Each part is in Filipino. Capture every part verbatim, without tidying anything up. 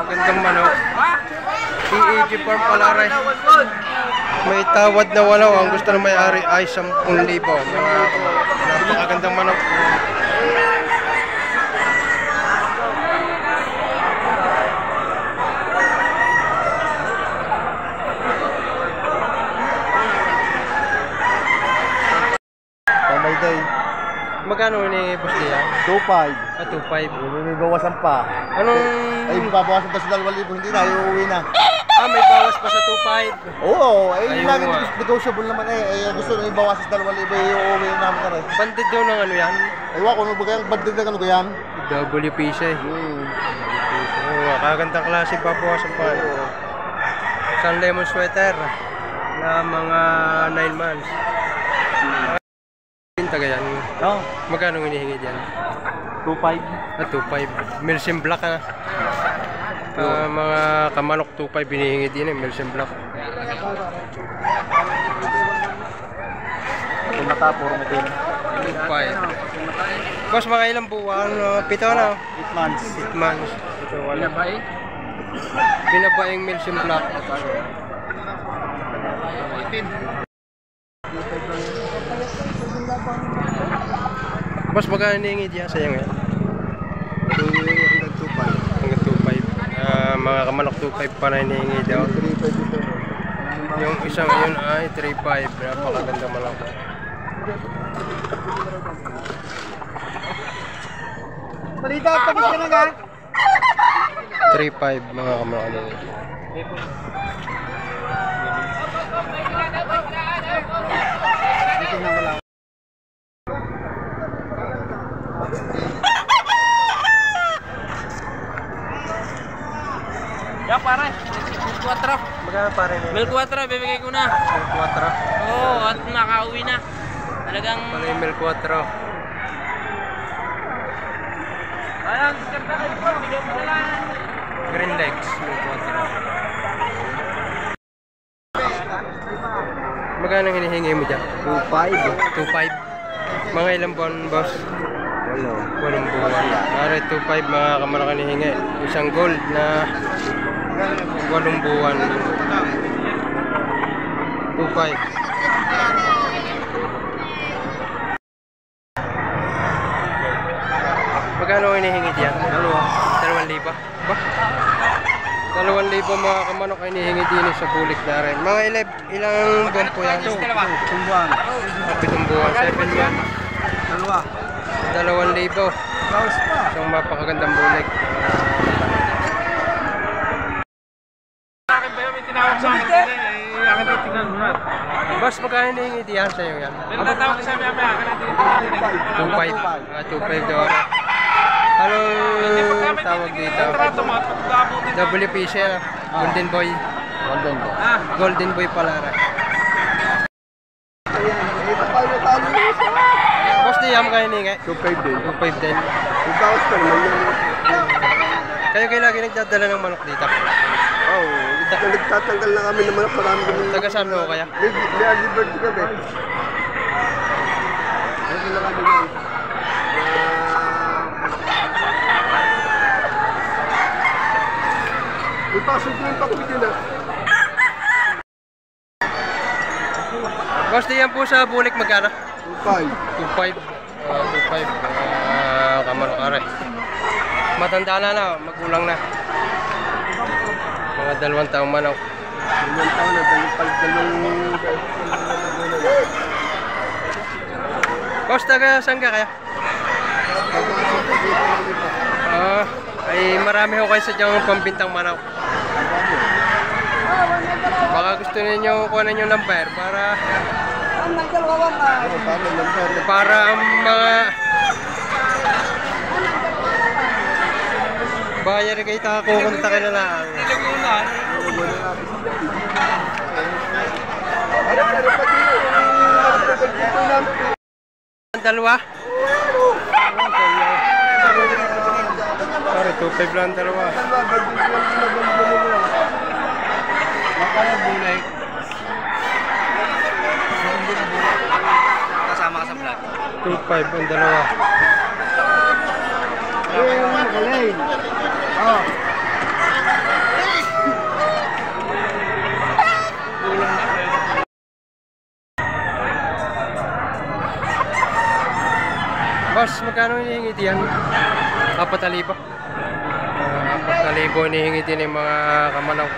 Napakagandang manok. P A G Farm Palaray. May tawad na walaw. Ang gusto ng may-ari ay sampung libo. Napakagandang manok. Magkano ini boss niya? two five. Ah, two five. May bawasan pa. Anong... Ay, babawasan pa sa dalawang libo. Hindi tayo uuwi na. Ah, may bawas pa sa two five. Oo, ay Ayun lagi nga. negotiable naman eh. Ay, gusto na ibawasan sa dalawang libo, ay uuwi namin na rin. Banded daw ng ano yan? Ay, wako, ano ba kayang banded na ano kayang? W P C. Hmm. Oo, kagandang klase pa po sa pa. Isang lemon sweater na mga nine months. Taga yan. No? Magkano hinihingi diyan? two five. Ah, two five. Milsim Black ah. Uh, mga kamanok two five hinihingi din eh, Milsim Black. Tumata, puro metin. two five. Boss, mga ilang buwan? Uh, pito na? eight months. eight months. Ito, wala. Binabae? Binabaeng Milsim Black. Boss, magkano hinihingi diyan sa iyo ngayon? Hanggang two five. Hanggang two five. Uh, mga kamanok two five pa na hinihingi daw. three five dito. Yung isang yun ay three five. Napakaganda manok. Balita, tapos ka na nga? three five mga kamanok hinihingi. Ya pare, mil kuatro. Magkano pare niya? mil kuatro, bibigay ko na. mil kuatro. Oo, oh, at makauwi na. Talagang... Pala yung mil kuatro. Ayan, siyempre kayo po, bigyan mo na lang. Green legs, mil kuatro. Magkano hinihingi mo dyan? two five. two five. Mga ilang buwan, boss? Walo. Walong buwan. Pare, two five mga kamanok hinihingi. Isang gold na walong buwan. two five. Magkano hinihingi diyan? Dalawa. Dalawang libo. Ba? Dalawang libo mga kamanok hinihingi din sa bulik na rin. Mga ilab, ilang buwan po yan? Pitong buwan. Pitong buwan. Seven months. Dalawa. Dalawang libo. Bawas pa. Isang mapakagandang bulik. Akin ba yun? May tinawag sa akin. Eh, akin na tingnan mo na. Boss, magkano hinihingi diyan sa'yo yan? Meron na tawag sa amin, akin na two five. Ah, two five daw. Anong tawag dito? Trato mo at pagkabutin. W P C, ah. Golden Boy. Golden ko. Ah, Golden Boy Palaray. Boss, di yan magkano hinihingi? two five din. two five din. two thousand pa naman yun. Kayo kayo lagi nagdadala ng manok dito? Oo. Nagtatanggal na kami ng manok. Marami kami. Taga saan mo kaya? May early bird kami. Ano na kami yan? Ipasok ko yung pakuti na. Boss, di yan po sa bulik magkano? two five. two five. Uh, two five. Uh, kamanok aray. Matanda na na, magulang na. Mga dalawang taong manok. Dalawang taon na, dalawang pag dalawang... Boss, taga saan ka kaya? Ah, ay marami ho kayo sa diyang pambintang manok. Baka gusto ninyo kunin yung number para para ang mga bayar kayo kukontakin na lang. Ang dalawa? Pare, two five lang dalawa. kasama ka sa vlog. two five ang dalawa. Magaling. Oh. yan. Apat na libo. Uh, apat na libo hinihingi din yung mga kamanaw.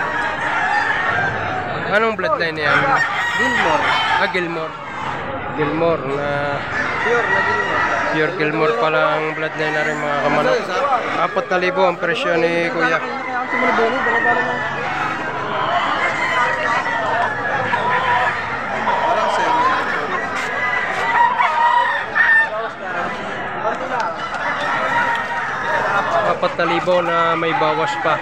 Anong bloodline yan? Gilmore. Ah, Gilmore. Gilmore na... Pure na Gilmore. Pure Gilmore pala ang bloodline na rin mga kamanaw. Apat na libo ang presyo ni Kuya. Apat na libo na may bawas pa.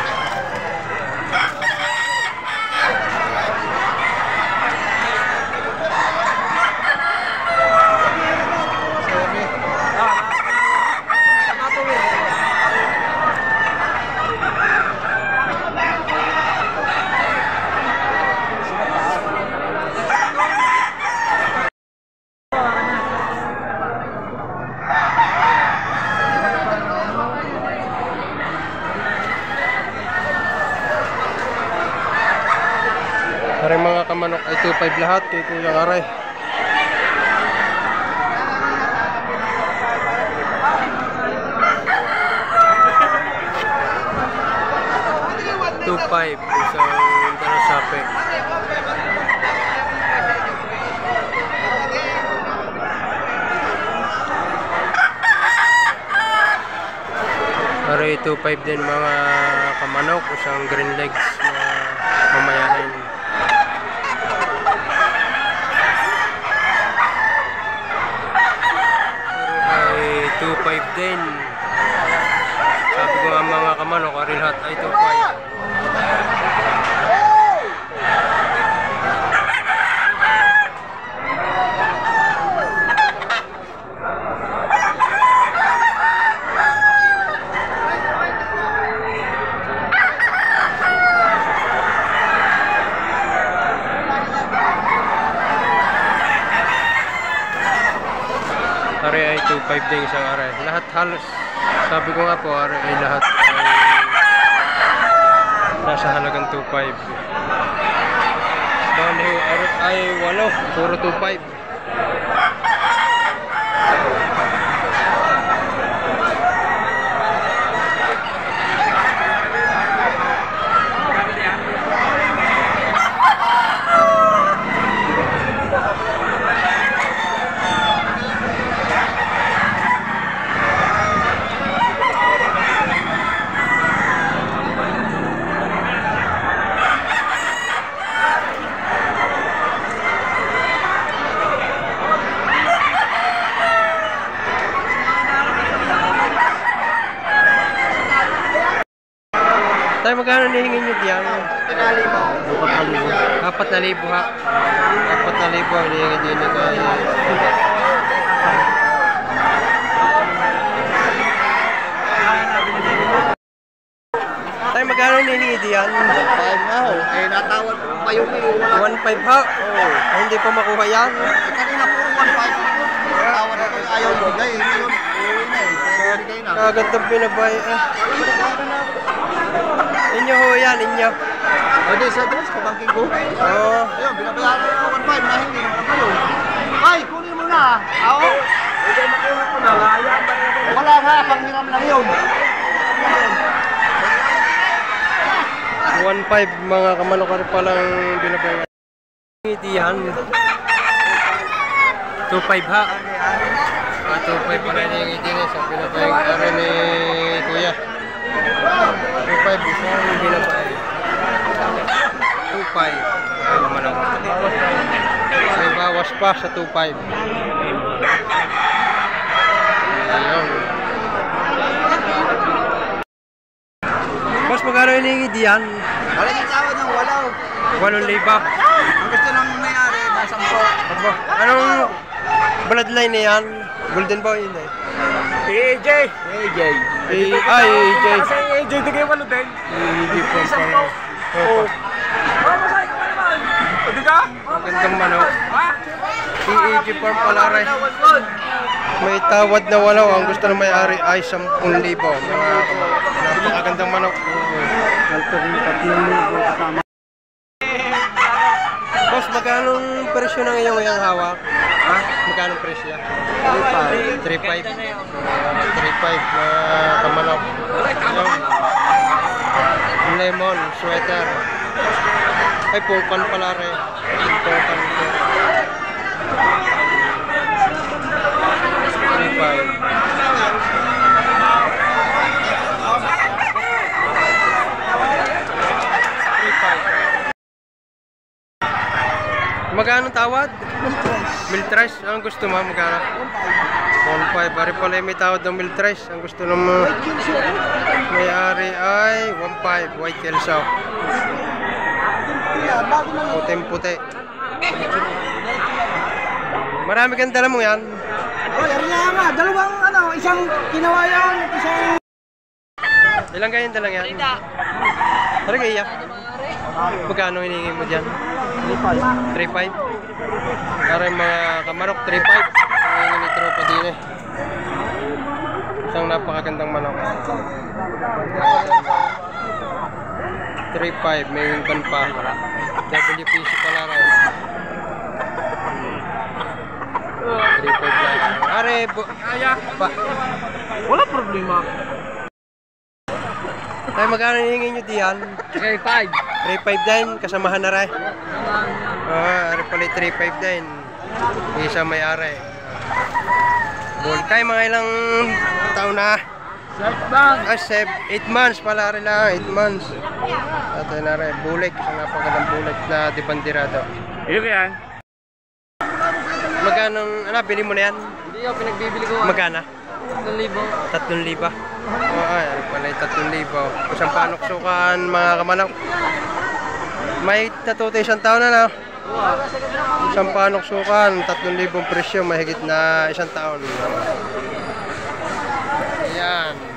Aray mga kamanok ay two five lahat kay Kuya Aray. two five isang dalasape. Aray two five din mga kamanok, isang green legs na mamayahin. two five din. Sabi ko nga mga kamanok, ari lahat ay two five. Ari ay two five din isang aray. Lahat halos. Sabi ko nga po, ari ay lahat ay nasa halagang two five. Bali, ari ay walo. Puro two five. Tayo magkano nihingin nyo diyan? Apat na libo ha. Apat na libo nihingin din nyo tayo. Tayo magkano nihingin diyan? one five nga ho. Eh, natawad pa yung one five ha? Oo. Ay, hindi pa makuha yan. Eh, kanina puro one five. Natawad ako. Ayaw ibigay. Ngayon, uwi na eh. Kaya ibigay na. Kagandang pinabay eh. Inyo ho yan, inyo. Pwede sa address, pabangking ko. Oo. Ayun, binabayaran ko one five na hindi naman kayo. Ay, kunin mo na. Ako. Hindi makuha ko na. Wala nga, panghiram lang yun. one five mga kamanokar palang binabayaran. Diyan. two five ha. Ah, two five pala yung itinay sa binabayaran ni Kuya. two five isang binabayaran. two five. Ay naman ako. May bawas pa sa two five. Ayun. Boss, magkano yung diyan? Wala yung tawad ng walaw. Walong liba. Ang gusto nang mayari, nasa po. Aba, anong bloodline na yan? Golden boy yun eh. A J! A J! Eh, ay, A J. Kasi A J, di kayo walo din. A J po pala. Oo. Oh, masaya ka pa naman. O, di ka? Gandang manok. Ha? A J form pala rin. May tawad na walaw. Ang gusto ng may-ari ay sampung libo. Mga napakagandang manok. Boss, magkano presyo ng iyong iyong hawak? Ha? Magkano presyo? three five. three five. three five na kamanok. Yung lemon sweater. Ay, pungkan pala rin. Pungkan ito. three five. three five. Magkano tawad? Miltres. Ang gusto mo? Magkano? one five. Pare pala may tawad ng Miltres. Ang gusto ng may-ari ay one five. White Kelso. Puting-puti. Marami kang dala mo yan. Oh, yari nga nga. Dalawang ano, isang kinawayan, isang... Ilang kayo yung dalang yan? Tara kaya. Magkano hiningi mo dyan? three five. Para yung mga kamanok, three five. Hiningi ni tropa din eh. Isang napakagandang manok. three five, may wingpan pa. W P C pala rin. three five lang. Are, pa. Wala problema. Ay, magkano hiningi nyo diyan? three five. three five din, kasamahan na rin. Ah, are pala three five din. Isa may are. Bulkay, mga ilang taon na? Ah, eight months pala rin lang, eight months. At na rin, bulik, isang napagandang bulik na dibandirado. Iyo yan. Magkano, ano, bili mo na yan? Hindi ako pinagbibili ko. Magkano? tatlong libo. Tatlong liba. Oo, ay, ano pala yung tatlong liba. Isang panuksukan, mga kamanok. May tatuto isang taon na na. Isang panuksukan, tatlong libong presyo, mahigit na isang taon. Ayan.